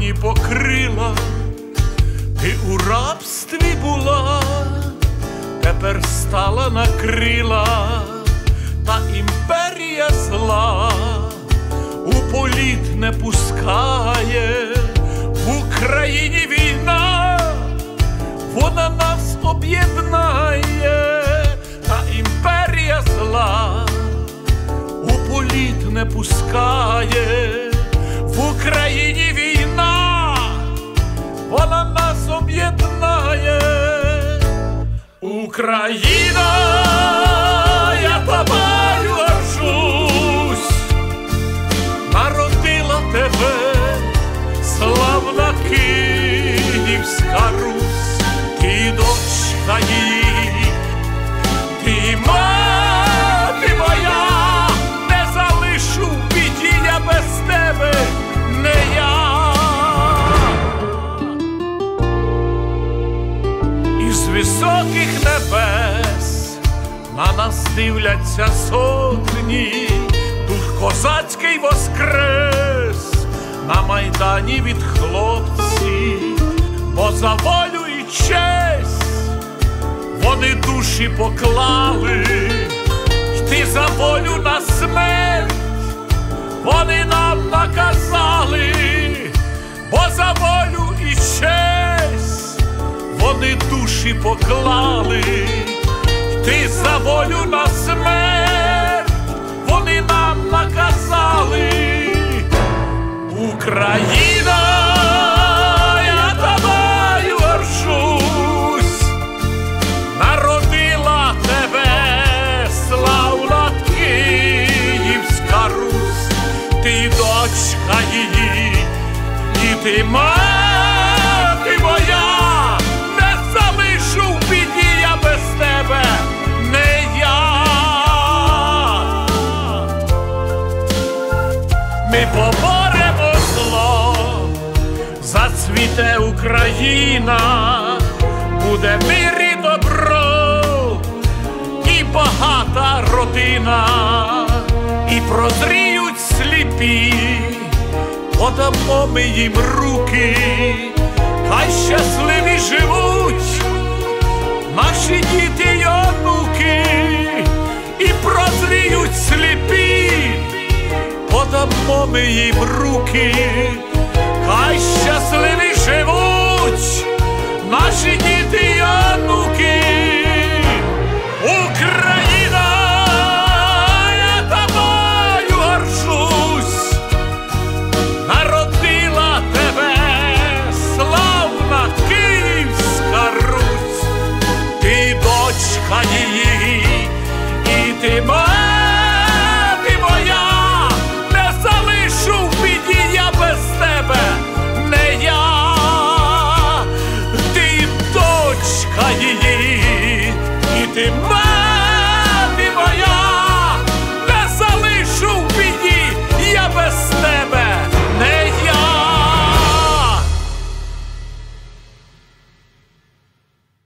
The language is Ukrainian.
мені покрила, ти у рабстві була, тепер стала на крила, та імперія зла у політ не пускає. В Україні війна, вона нас об'єднає, та імперія зла у політ не пускає. В Україні війна, вона нас об'єднає. Україна, я тобою горжусь, народила тебе славна Київська Русь. Ти дочка її, ти мати моя, не залишу в біді я без тебе, не я. Із високих небес на нас дивляться сотні, дух козацький воскрес на Майдані від хлопців, бо за волю і честь вони душі поклали, йти за волю на смерть вони нам наказали, бо за волю і честь вони душі поклали, йти за волю на смерть вони нам наказали. Україна, я тобою горжусь, народила тебе славна Київська Русь. Ти дочка її, і ти мати моя, не залишу в біді я без тебе, не я. Ми поборемо зло, зацвіте Україна, буде мир і добро, і багата родина, і прозріють сліпі, подамо ми їм руки, хай щасливі живуть наші діти й онуки, і прозріють сліпі, подамо ми їм руки, хай щасливі живуть наші діти й онуки. Україна, я тобою горжусь, народила тебе славна Київська Русь. Ти дочка її, і ти мати моя, не залишу в біді я без тебе, не я. Ти дочка її, і ти